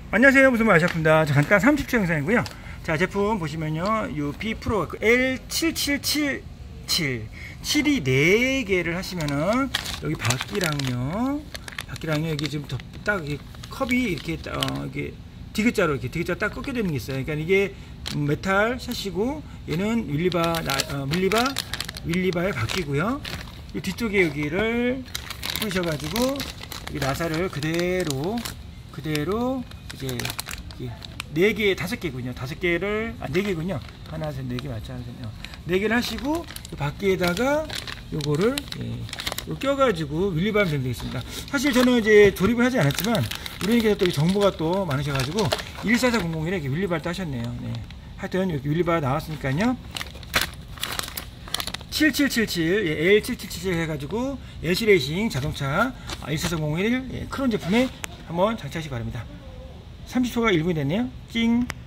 안녕하세요, 무슨 말 아셨습니다. 잠깐 30초 영상이고요. 자, 제품 보시면요, 요 B 프로 L7777 7이 4개를 하시면은 여기 바퀴랑요 여기 지금 딱 컵이 이렇게 이게 디귿자로 딱 꺾여 되는 게 있어요. 그러니까 이게 메탈 샷이고 얘는 윌리바의 바퀴고요. 이 뒤쪽에 여기를 pu셔가지고 이 나사를 그대로 이제 4개, 5개군요. 5개를, 4개군요. 하나, 셋, 4개 맞죠? 4개를 하시고, 바퀴에다가 요거를, 껴가지고 윌리바하면 되겠습니다. 사실 저는 이제 조립을 하지 않았지만, 우리님께서 또 정보가 또 많으셔가지고, 14400에 이렇게 윌리바를 또 하셨네요. 네. 하여튼, 여기 윌리바가 나왔으니까요. 7777, L7777 해가지고, LC레이싱 자동차 14301 크론 제품에 한번 장착하시기 바랍니다. 30초가 1분이 됐네요. 찡.